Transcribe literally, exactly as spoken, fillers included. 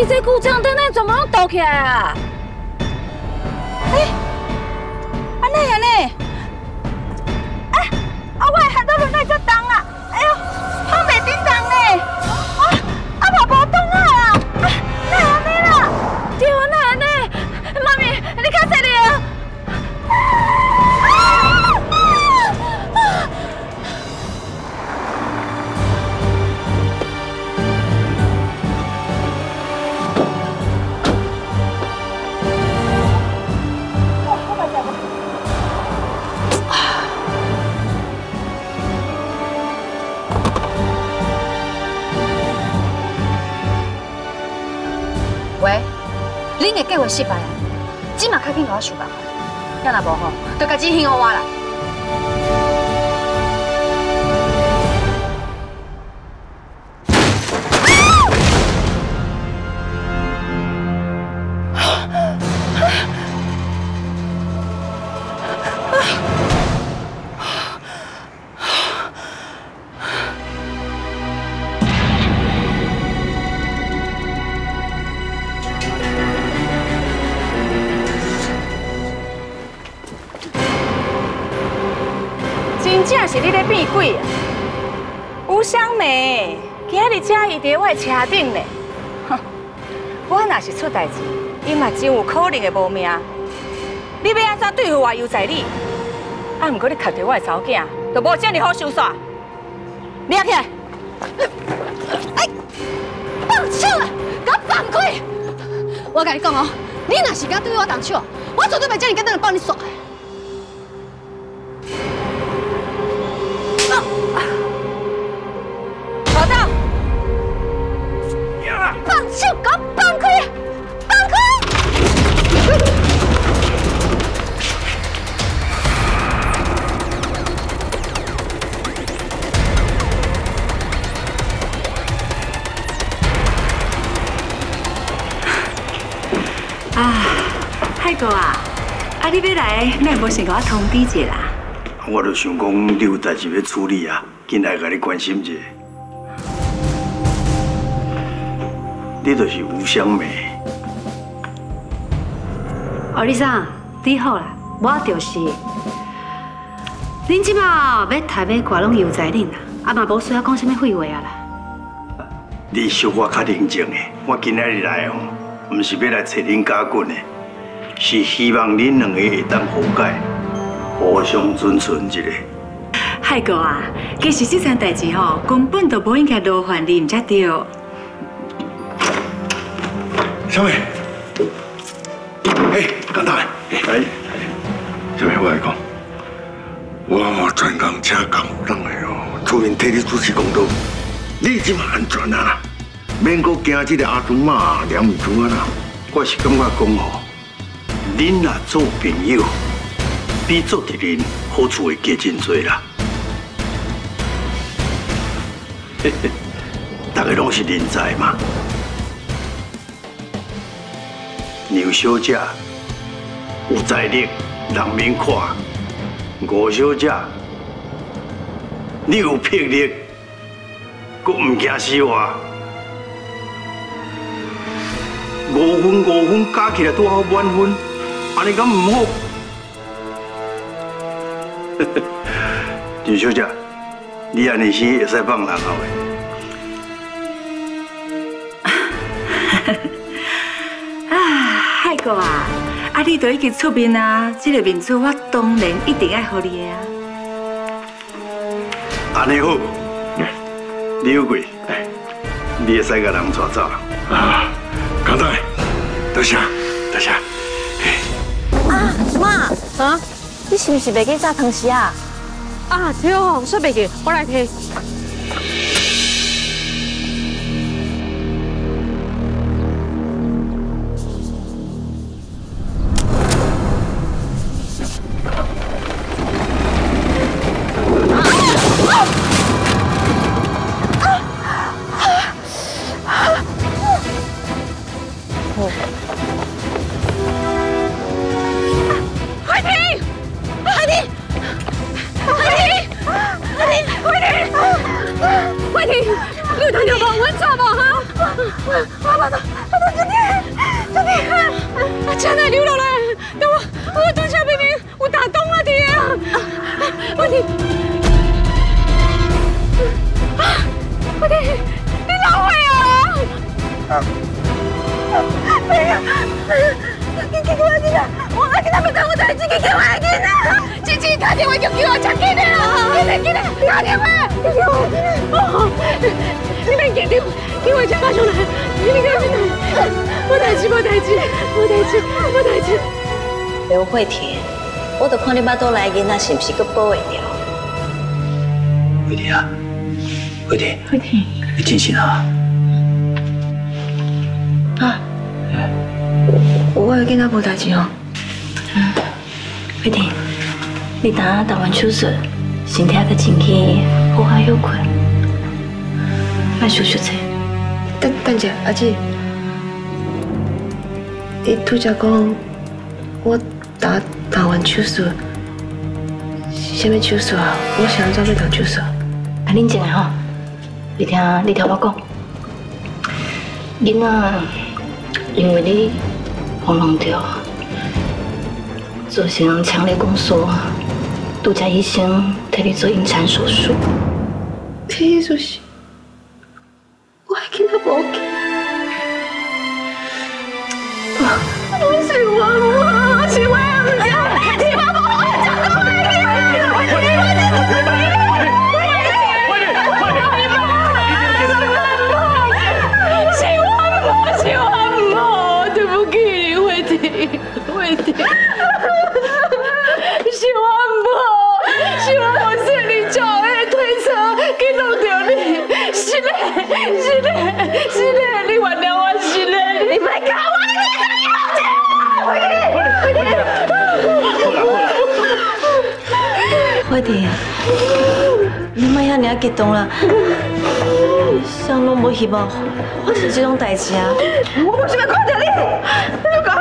你这旧账单呢，全部拢倒起来啊！哎，安尼安尼，哎，啊我的hand到轮胎才重啊！哎呦，放袂顶重呢，啊啊嘛无动啊啦！啊，哪安尼啦？对啊，哪安尼？妈咪，你较细哩啊！ 喂，恁的计划失败啊！即马较紧甲我想办法，要若无好，就家己幸我我啦。 真正是你咧变鬼啊！吴香梅，今日才伊伫我的车顶呢。哼，我若是出代志，伊嘛真有可能会无命。你要安怎对付我，由在你。啊，毋过你看到我的查某囝，就无这么好收煞。抓起来！哎，放手啊！给我放开！我甲你讲哦，你若是敢对我动手，我绝对袂这么简单就帮你耍。 跑到！放手，给我放开！放开！ 啊，海哥啊，啊你要来，哪无先甲我通知一下啦？ 我就想讲，你有代志要处理啊，进来甲你关心一下。你就是吴香梅。 哦，李生，你好啦，我就是。恁即马要台要挂拢由在恁啦，啊嘛无需要讲什么废话啊啦。 你小我较冷静的，我今仔日来哦，唔是要来找恁家棍的，是希望恁两个会当和解。 互相尊存一下。 海哥啊，其实这件代志吼，根本就不应该劳烦你，唔才对。 小美，哎，简单，哎，小美，我来讲，我专工车工人的哦，出面替你主持公道，你即马安全啊，免阁惊这个阿公妈两米珠啊啦。我是感觉讲哦，恁若做朋友。 比做敌人好处会加真多啦！嘿嘿，大家拢是人才嘛。牛小姐有财力，人民看；吴小姐你有魄力，阁唔惊死我。五分五分加起来拄好满分，安尼敢唔好？ 陈小姐，你安尼时会使放人后的。啊，海哥啊，啊你都已经出面啊，这个面子我当然一定爱给你的啊。 安尼好，李有贵，你会使甲人带走啊？刚才，多谢，多谢。 啊，妈，啊，你是不是袂记炸汤匙啊？ 啊，对哦，说袂记，我来提。快停！快停！快停！快停！你有听到无？阮错无哈？我我我都这点，这点，啊，车内流落来，等我，我当下明明有打洞啊，弟啊，我弟，啊，我弟，你老会啊！没有，你给我紧啊！我要给他们当我代志，给我紧啊！姐姐打电话叫叫我出去的啊！紧来紧来，打电话，给我紧啊！你别紧张，给我车马上来，你赶紧来！我代志，我代志，我代志，我代志。 刘慧婷，我就看你巴肚来囡仔是不是阁保会着？ 慧婷啊，慧婷， 慧婷， 你真心啊？ 啊，我的囡仔无代志哦。嗯，慧婷，你等下动完手术，身体较清气，好好休困，莫想伤济。 等等者，阿姊，你拄则讲我打打完手术，什么手术啊？我想要要动手术。 啊，冷静下吼，你听，你听我讲，囡仔因为你慌乱着，造成强烈宫缩，拄则医生替你做引产手术。 这意思是，我的囡仔无去。我是我，我是我，你妈妈我讲过我的囡仔，你妈真是快点，快点，快点，是我母，是我母，对不起你，慧婷，慧婷，是我母，是我母说你叫我的推车去弄到你，是嘞，是嘞，是嘞，你原谅我，是嘞，你别搞我，你别搞我，慧婷，慧婷， 慧婷，你莫遐尔激动啦，谁拢无希望发生这种代志啊！ 我为什么看到你？你